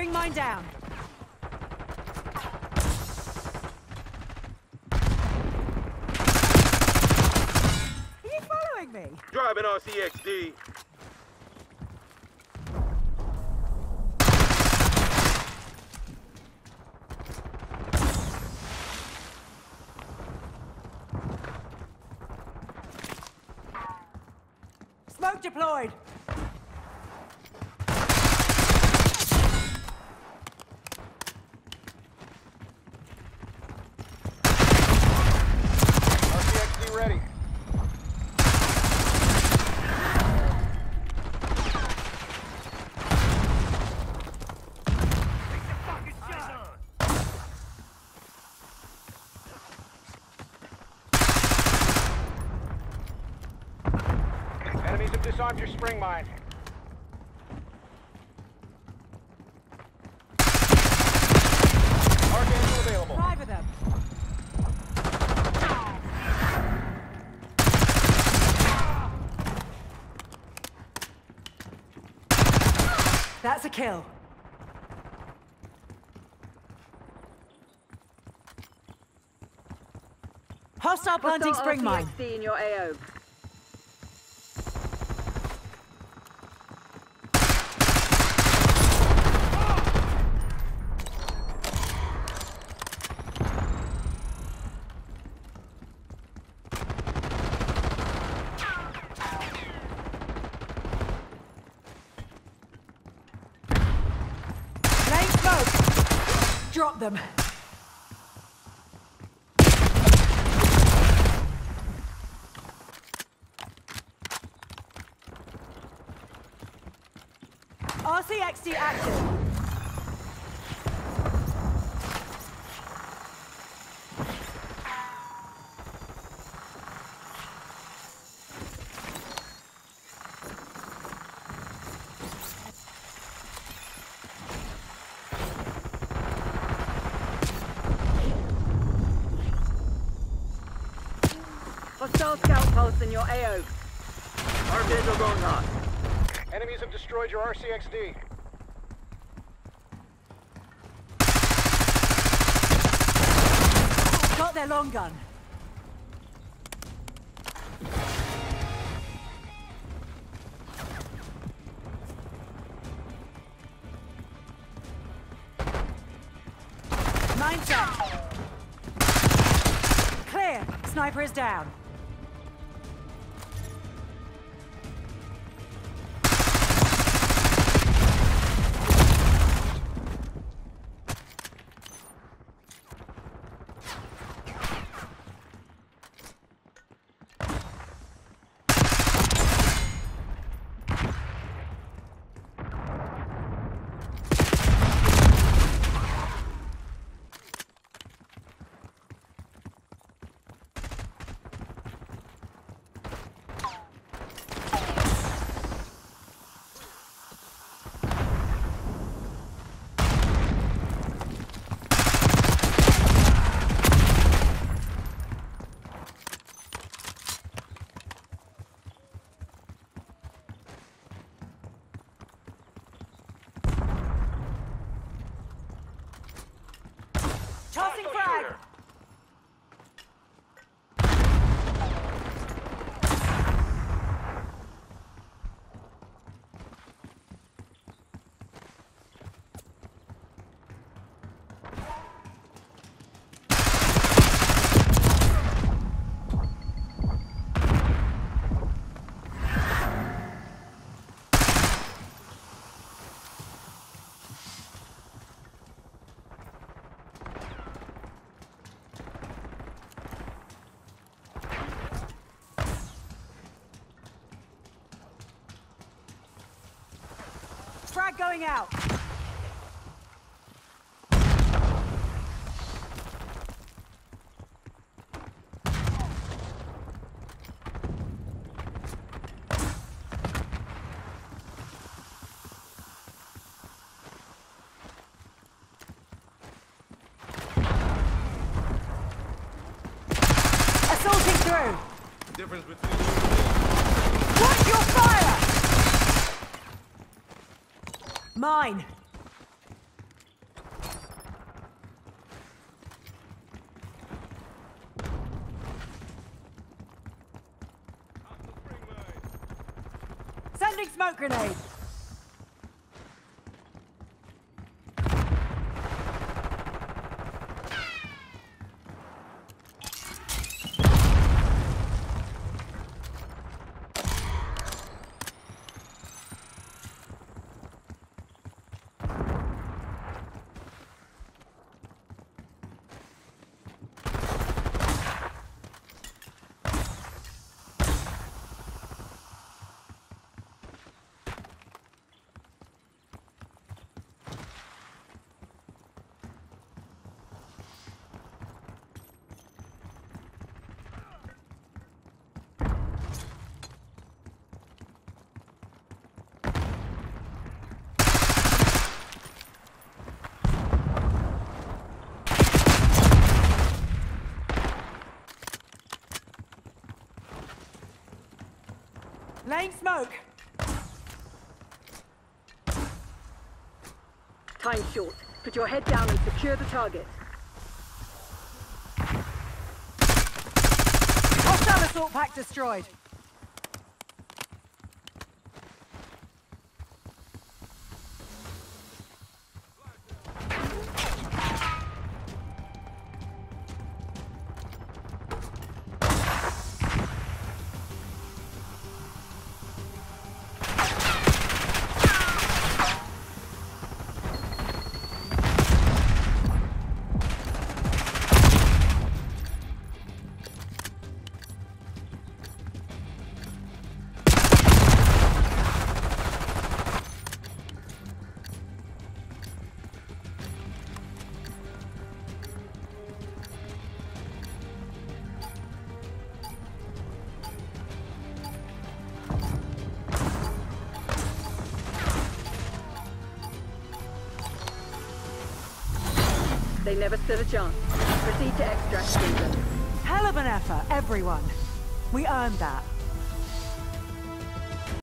Spring mine down. Are you following me? Driving RCXD. Smoke deployed. RCXD ready. Enemies have disarmed your spring mine. Archangel available. Five of them. That's a kill. Hostile planting spring mine. RCXD in your AO. Laying smoke. Drop them. RCXD active. Hostile scout pulse in your AO. Archangel going hot. Enemies have destroyed your RCXD. Got their long gun. Mine's up. Clear. Sniper is down. Tossing frag! Frag going out. Assaulting through. The difference between Watch your fire! Mine. Sending smoke grenade. Laying smoke. Time short. Put your head down and secure the target. Hostile assault pack destroyed. They never stood a chance. Proceed to extract Caesar. Hell of an effort, everyone. We earned that.